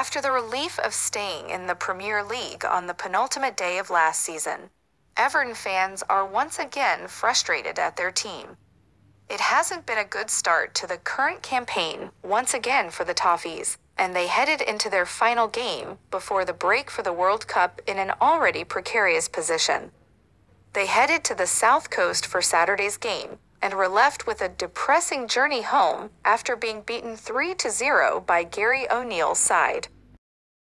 After the relief of staying in the Premier League on the penultimate day of last season, Everton fans are once again frustrated at their team. It hasn't been a good start to the current campaign once again for the Toffees, and they headed into their final game before the break for the World Cup in an already precarious position. They headed to the South Coast for Saturday's game and were left with a depressing journey home after being beaten 3-0 by Gary O'Neill's side.